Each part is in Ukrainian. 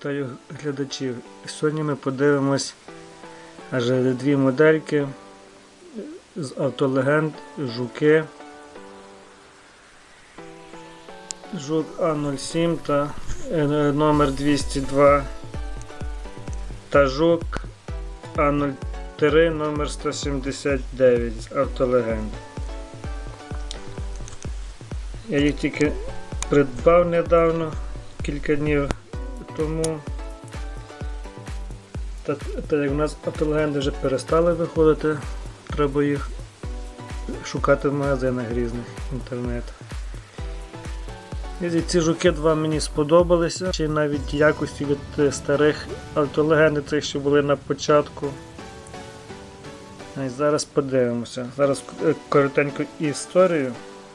Вітаю глядачів. Сьогодні ми подивимось аж дві модельки з автолегенд Жуки. Жук А07 та номер 202 та Жук А03 номер 179 з автолегенд. Я їх тільки придбав недавно, кілька днів тому. Так як у нас автолегенди вже перестали виходити, треба їх шукати в магазинах різних інтернету. І ці жуки два мені сподобалися, чи навіть якості від старих автолегенд, цих, що були на початку. І зараз подивимося. Зараз коротеньку історію.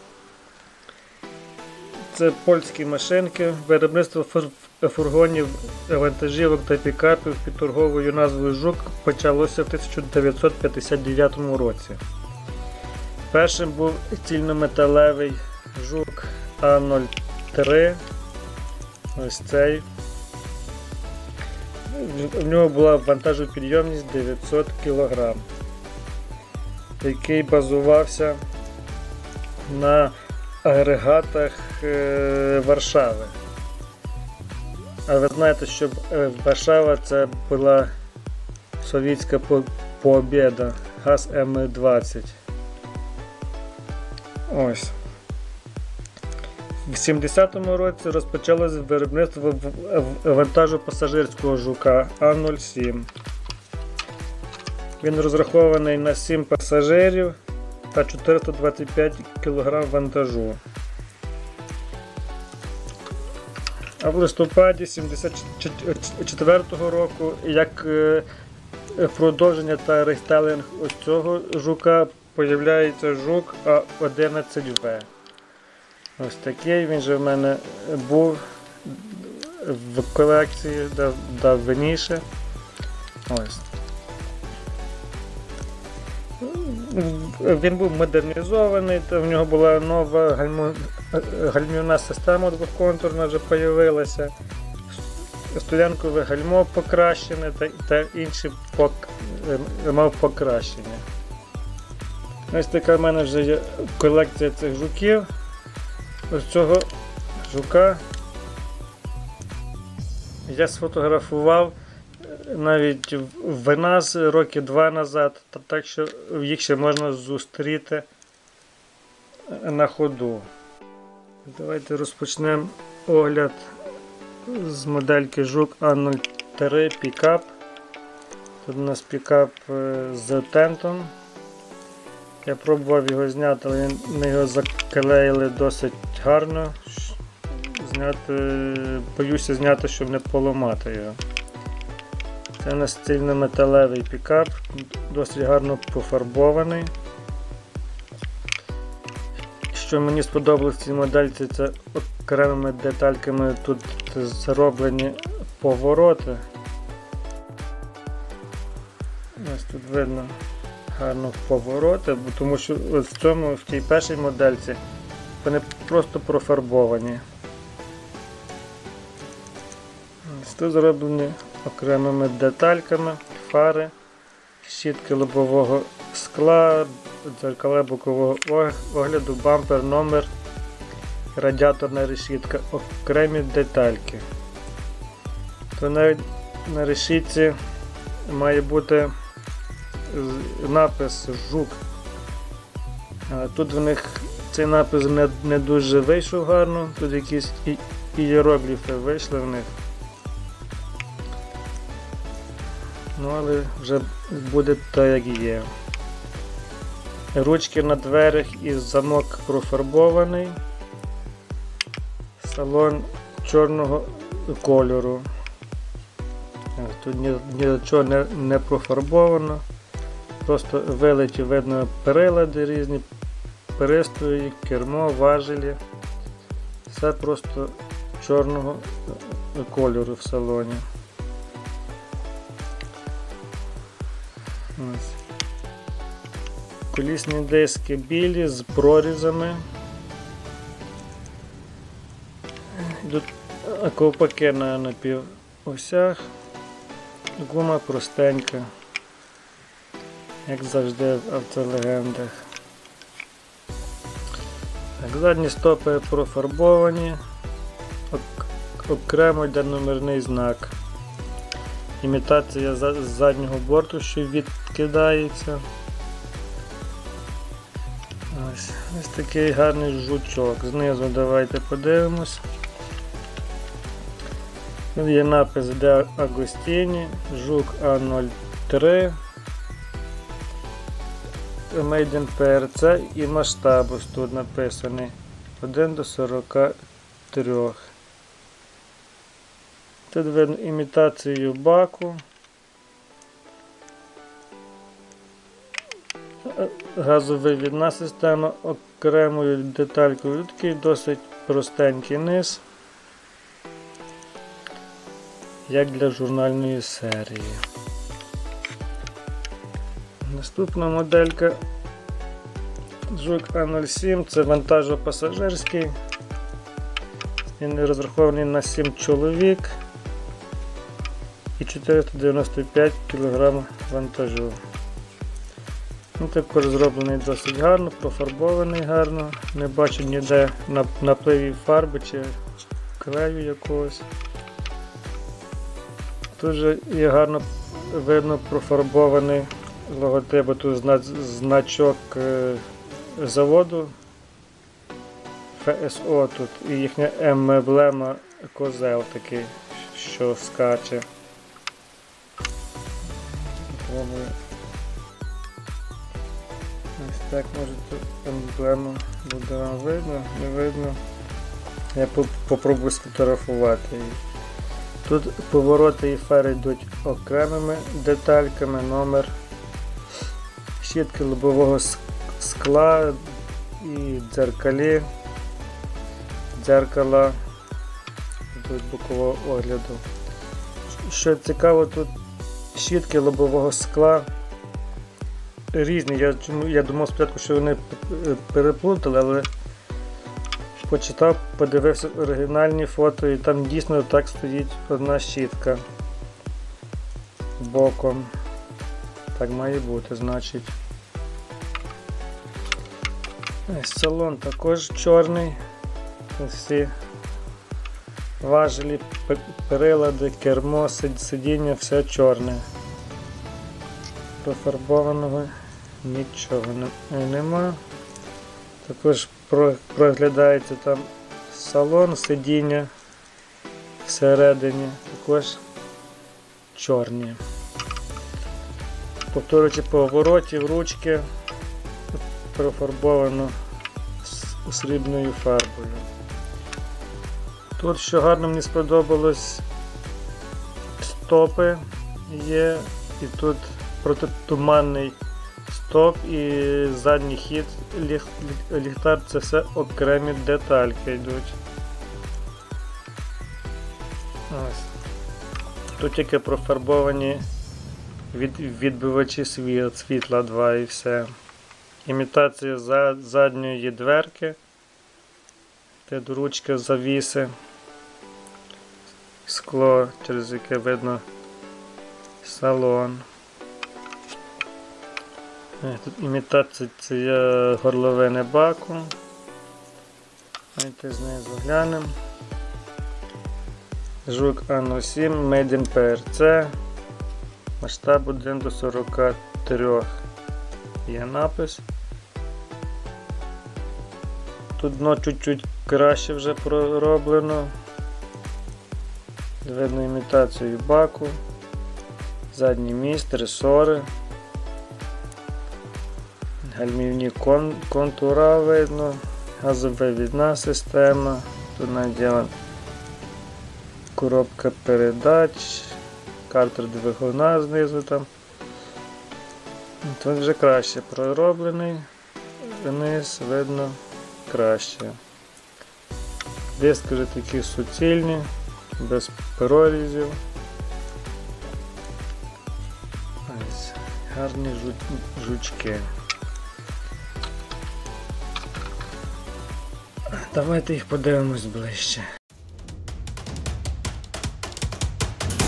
Це польські машинки, виробництво фургонів, вантажівок та пікапів під торговою назвою Жук почалося в 1959 році. Першим був цільнометалевий Жук А03, ось цей. В нього була вантажопідйомність 900 кг, який базувався на агрегатах Варшави. А ви знаєте, що Варшава це була совєтська побєда, ГАЗ М-20. Ось. В 70-му році розпочалось виробництво вантажопасажирського Жука А07. Він розрахований на 7 пасажирів та 425 кг вантажу. А в листопаді 1974 року, як продовження та рестайлинг ось цього жука, появляється Жук А11В. Ось такий, він же в мене був в колекції давніше. Ось. Він був модернізований, в нього була нова гальмівна система двоконтурна вже з'явилася, стоянкове гальмо покращене та інші мав покращення. Ось така в мене вже є колекція цих жуків. Ось цього жука я сфотографував навіть в нас роки 2 назад, так що їх ще можна зустріти на ходу. Давайте розпочнемо огляд з модельки Жук А03 пікап. Тут у нас пікап з тентом. Я пробував його зняти, але ми його заклеїли досить гарно. Боюся зняти, щоб не поламати його. Це у нас цільнометалевий пікап, досить гарно пофарбований. Що мені сподобалось в цій модельці, це окремими детальками тут зроблені повороти. Ось тут видно гарно повороти, тому що в цій першій модельці вони просто профарбовані. Ось тут зроблені окремими детальками, фари, щітки лобового скла, дзеркала бокового огляду, бампер, номер, радіаторна решітка, окремі детальки. То навіть на решітці має бути напис Жук. Тут в них цей напис не дуже вийшов гарно, тут якісь ієрогліфи вийшли в них. Ну, але вже буде так, як є. Ручки на дверях і замок профарбований. Салон чорного кольору. Тут нічого не профарбовано. Просто вилиті, видно, прилади різні, пристрої, кермо, важелі. Все просто чорного кольору в салоні. Ось. Колісні диски білі з прорізами. Йдуть ковпаки на осях. Гума простенька, як завжди в автолегендах. Так, задні стопи профарбовані, окремо йде номерний знак. Імітація з заднього борту, що відкидається. Ось такий гарний жучок. Знизу давайте подивимось. Тут є напис Де Агостіні, жук А03, Made in PRC і масштаб ось тут написаний 1:43. Тут видно імітацію баку, газовивідна система окремою деталькою, такий досить простенький низ, як для журнальної серії. Наступна моделька Жук А07, це вантажопасажирський, він розрахований на 7 чоловік і 495 кг вантажу. Він також зроблений досить гарно, профарбований гарно, не бачу ніде напливів фарби чи клею якогось. Тут же є гарно видно профарбований логотип, тут значок заводу ФСО тут і їхня емблема козел такий, що скаче. Ось так, може тут емблему буде вам видно, не видно. Я попробую сфотографувати її. Тут повороти і фари йдуть окремими детальками, номер, щітки лобового скла і дзеркала йдуть бокового огляду. Що цікаво, тут щітки лобового скла різні. Я думав спочатку, що вони переплутали, але почитав, подивився оригінальні фото і там дійсно так стоїть одна щітка боком. Так має бути, значить. Салон також чорний. Всі важелі, прилади, кермо, сидіння, все чорне. Профарбованого нічого нема. Також проглядається там салон, сидіння всередині, також чорні. Повторюючи поворотів, ручки профарбовано срібною фарбою. Тут, що гарно мені сподобалось, стопи є, і тут протитуманний стоп і задній хід, ліхтар, це все окремі детальки йдуть. Ось. Тут тільки профарбовані відбивачі світла 2 і все. Імітація задньої дверки, тут ручка завіси, скло, через яке видно салон. Тут імітація горловини баку. Давайте знизу глянемо. Жук А07, Made in PRC, масштаб 1:43. Є напис. Тут дно чуть-чуть краще вже пророблено. Видно імітацію баку, задній міст, ресори, гальмівні контура видно, газовивідна система, тут наділа коробка передач, картер двигуна знизу там. Тут вже краще пророблений, вниз видно краще. Диски вже такі суцільні, без прорізів. Ось, гарні жучки. Давайте їх подивимось ближче.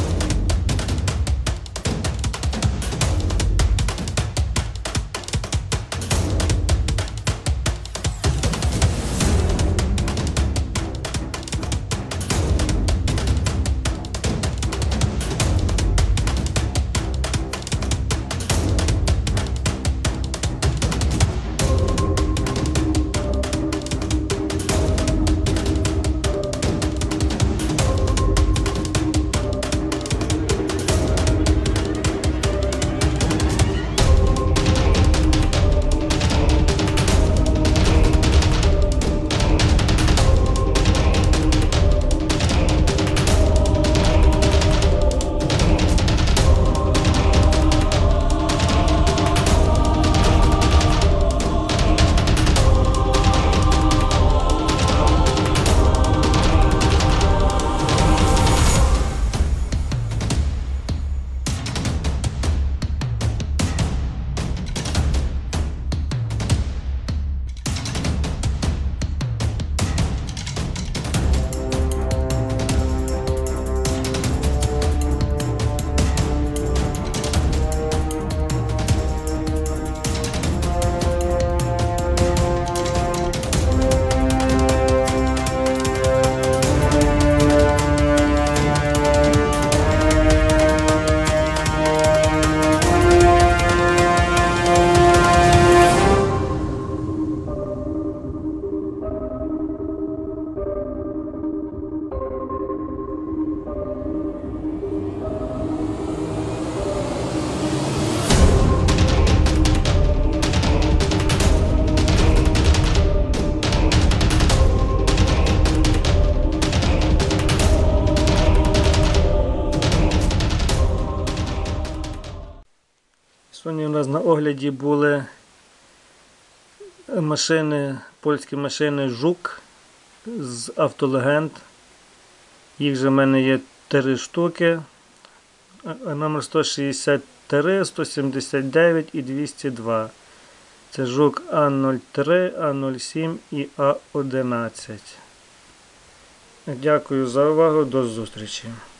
Сьогодні у нас на огляді були машини, польські машини Жук з Автолегенд. Їх же в мене є 3 штуки. Номер 163, 179 і 202. Це Жук А03, А07 і А11. Дякую за увагу, до зустрічі.